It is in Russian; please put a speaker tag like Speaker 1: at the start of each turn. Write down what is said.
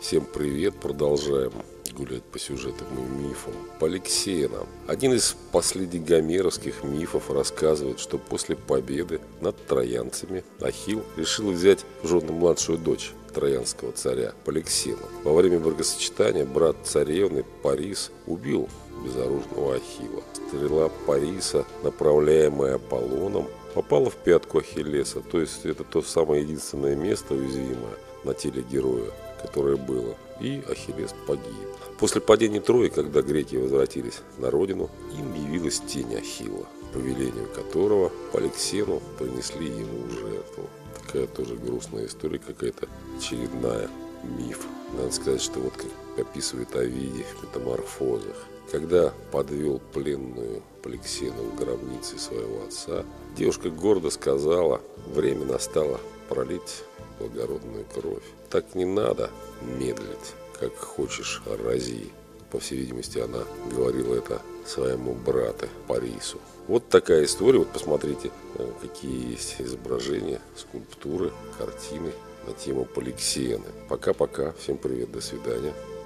Speaker 1: Всем привет! Продолжаем гулять по сюжетам и мифам. Поликсена. Один из последних гомеровских мифов рассказывает, что после победы над троянцами Ахилл решил взять в жены младшую дочь троянского царя Поликсену. Во время бракосочетания брат царевны Парис убил безоружного Ахилла. Стрела Париса, направляемая Аполлоном, попала в пятку Ахиллеса, то есть это то самое единственное место уязвимое на теле героя, которое было, и Ахиллес погиб. После падения Трои, когда греки возвратились на родину, им явилась тень Ахилла, по велению которого Поликсену принесли ему жертву. Такая тоже грустная история какая-то, очередная миф. Надо сказать, что вот как описывает Овидий в «Метаморфозах». Когда подвел пленную Поликсену в гробнице своего отца, девушка гордо сказала: время настало пролить благородную кровь. Так не надо медлить, как хочешь, рази. По всей видимости, она говорила это своему брату Парису. Вот такая история. Вот посмотрите, какие есть изображения, скульптуры, картины на тему Поликсены. Пока-пока. Всем привет, до свидания.